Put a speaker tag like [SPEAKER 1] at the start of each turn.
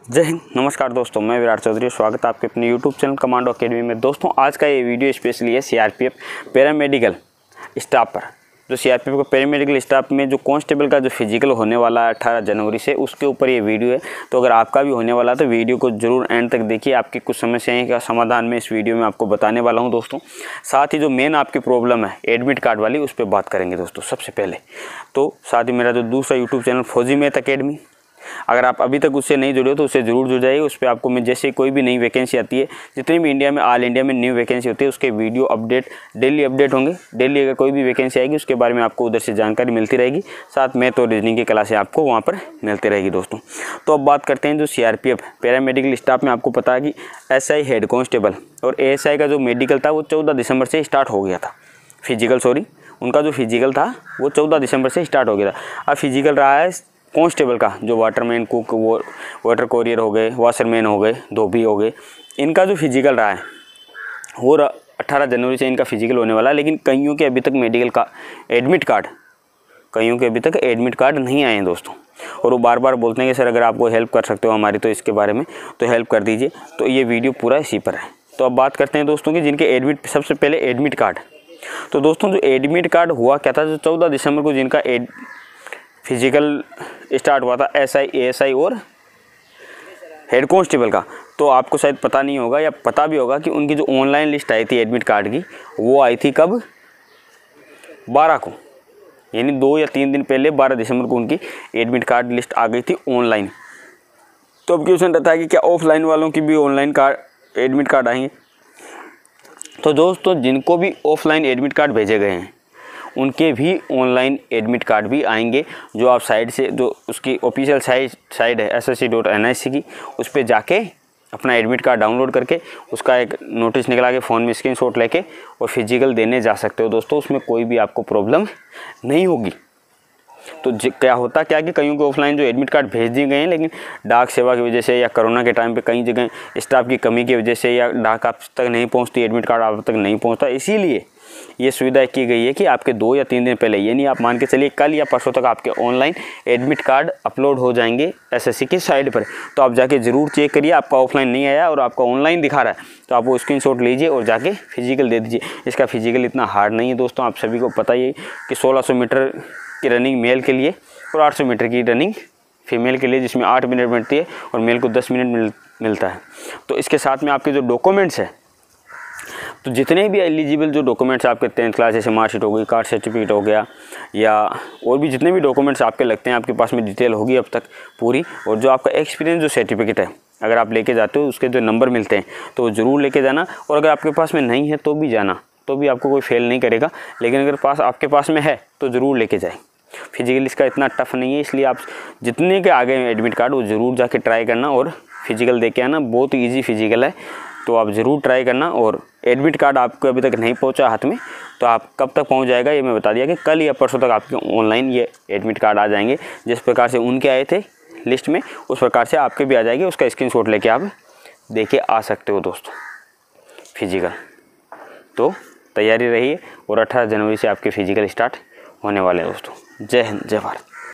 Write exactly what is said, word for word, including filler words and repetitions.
[SPEAKER 1] जय हिंद, नमस्कार दोस्तों, मैं विराट चौधरी। स्वागत है आपके अपने यूट्यूब चैनल कमांडो अकेडमी में। दोस्तों, आज का ये वीडियो स्पेशली है सीआरपीएफ पैरामेडिकल स्टाफ पर। जो सीआरपीएफ को पैरामेडिकल स्टाफ में जो कांस्टेबल का जो फिजिकल होने वाला है अठारह जनवरी से, उसके ऊपर ये वीडियो है। तो अगर आपका भी होने वाला है तो वीडियो को जरूर एंड तक देखिए। आपकी कुछ समस्याएं का समाधान मैं इस वीडियो में आपको बताने वाला हूँ दोस्तों। साथ ही जो मेन आपकी प्रॉब्लम है एडमिट कार्ड वाली, उस पर बात करेंगे दोस्तों सबसे पहले। तो साथ ही मेरा जो दूसरा यूट्यूब चैनल फौजी मैथ अकेडमी, अगर आप अभी तक उससे नहीं जुड़े हो तो उससे ज़रूर जुड़ जाइए। उस पर आपको मैं जैसे कोई भी नई वैकेंसी आती है, जितनी भी इंडिया में ऑल इंडिया में न्यू वैकेंसी होती है, उसके वीडियो अपडेट डेली अपडेट होंगे। डेली अगर कोई भी वैकेंसी आएगी उसके बारे में आपको उधर से जानकारी मिलती रहेगी। साथ में तो रीजनिंग की क्लासें आपको वहाँ पर मिलती रहेगी दोस्तों। तो अब बात करते हैं जो सीआरपीएफ पैरामेडिकल स्टाफ में। आपको पता है कि एसआई हेड कांस्टेबल और एएसआई का जो मेडिकल था वो चौदह दिसंबर से स्टार्ट हो गया था। फिजिकल सॉरी उनका जो फिजिकल था वो चौदह दिसंबर से स्टार्ट हो गया था। अब फिजिकल रहा है कांस्टेबल का, जो वाटरमैन, कुक, वो वाटर कोरियर हो गए, वाशरमैन हो गए, धोबी हो गए, इनका जो फिजिकल रहा है वो अठारह जनवरी से इनका फिजिकल होने वाला है। लेकिन कईयों के अभी तक मेडिकल का एडमिट कार्ड कईयों के अभी तक एडमिट कार्ड नहीं आए हैं दोस्तों। और वो बार बार बोलते हैं कि सर अगर आपको हेल्प कर सकते हो हमारी तो इसके बारे में तो हेल्प कर दीजिए। तो ये वीडियो पूरा इसी पर है। तो अब बात करते हैं दोस्तों कि जिनके एडमिट, सबसे पहले एडमिट कार्ड। तो दोस्तों जो एडमिट कार्ड हुआ क्या था, जो चौदह दिसंबर को जिनका एड फिजिकल स्टार्ट हुआ था एसआई, एएसआई और हेड कांस्टेबल का, तो आपको शायद पता नहीं होगा या पता भी होगा कि उनकी जो ऑनलाइन लिस्ट आई थी एडमिट कार्ड की, वो आई थी कब, बारह को, यानी दो या तीन दिन पहले बारह दिसंबर को उनकी एडमिट कार्ड लिस्ट आ गई थी ऑनलाइन। तो अब क्वेश्चन रहता है कि क्या ऑफलाइन वालों की भी ऑनलाइन कार्ड एडमिट कार्ड आएंगे। तो दोस्तों जिनको भी ऑफलाइन एडमिट कार्ड भेजे गए हैं उनके भी ऑनलाइन एडमिट कार्ड भी आएंगे। जो आप साइट से, जो उसकी ऑफिशियल साइट साइट है S S C dot N I C की, उस पर जाके अपना एडमिट कार्ड डाउनलोड करके उसका एक नोटिस निकला के फ़ोन में स्क्रीनशॉट लेके और फिजिकल देने जा सकते हो दोस्तों। उसमें कोई भी आपको प्रॉब्लम नहीं होगी। तो क्या होता क्या कि कईयों को ऑफलाइन जो एडमिट कार्ड भेज दिए गए हैं, लेकिन डाक सेवा की वजह से या कोरोना के टाइम पे कई जगह स्टाफ की कमी की वजह से या डाक आप तक नहीं पहुंचती, एडमिट कार्ड आप तक नहीं पहुंचता, इसीलिए ये सुविधा की गई है कि आपके दो या तीन दिन पहले, यानी आप मान के चलिए कल या परसों तक आपके ऑनलाइन एडमिट कार्ड अपलोड हो जाएंगे एसएससी की साइट पर। तो आप जाके ज़रूर चेक करिए, आपका ऑफलाइन नहीं आया और आपका ऑनलाइन दिखा रहा है तो आप वो स्क्रीनशॉट लीजिए और जाके फिजिकल दे दीजिए। इसका फिजिकल इतना हार्ड नहीं है दोस्तों, आप सभी को पता ही है कि सोलह सौ मीटर की रनिंग मेल के लिए और आठ सौ मीटर की रनिंग फीमेल के लिए, जिसमें आठ मिनट मिलती है और मेल को दस मिनट मिल, मिलता है। तो इसके साथ में आपके जो डॉक्यूमेंट्स है, तो जितने भी एलिजिबल जो डॉक्यूमेंट्स आपके टेंथ क्लास जैसे मार्कशीट हो गई, कार्ड सर्टिफिकेट हो गया, या और भी जितने भी डॉक्यूमेंट्स आपके लगते हैं, आपके पास में डिटेल होगी अब तक पूरी। और जो आपका एक्सपीरियंस जो सर्टिफिकेट है अगर आप लेके जाते हो, उसके जो नंबर मिलते हैं तो वो ज़रूर लेके जाना। और अगर आपके पास में नहीं है तो भी जाना, तो भी आपको कोई फेल नहीं करेगा। लेकिन अगर पास आपके पास में है तो ज़रूर लेके जाए। फिजिकल इसका इतना टफ नहीं है, इसलिए आप जितने के आगे एडमिट कार्ड वो ज़रूर जाके ट्राई करना और फिजिकल दे के आना। बहुत ईजी फिजिकल है, तो आप ज़रूर ट्राई करना। और एडमिट कार्ड आपको अभी तक नहीं पहुंचा हाथ में, तो आप कब तक पहुंच जाएगा ये मैं बता दिया कि कल या परसों तक आपके ऑनलाइन ये एडमिट कार्ड आ जाएंगे। जिस प्रकार से उनके आए थे लिस्ट में, उस प्रकार से आपके भी आ जाएंगे। उसका स्क्रीनशॉट लेके आप दे के आ सकते हो दोस्तों फिजिकल। तो तैयारी रहिए और अठारह जनवरी से आपके फिजिकल स्टार्ट होने वाले हैं दोस्तों। जय हिंद, जय भारत।